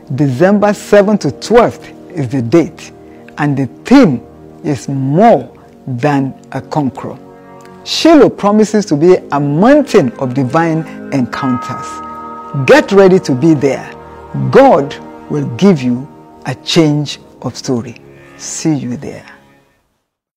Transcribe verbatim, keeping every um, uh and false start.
December seventh to twelfth is the date, and the theme is more than a conqueror. Shiloh promises to be a mountain of divine encounters. Get ready to be there. God will give you a change of story. See you there.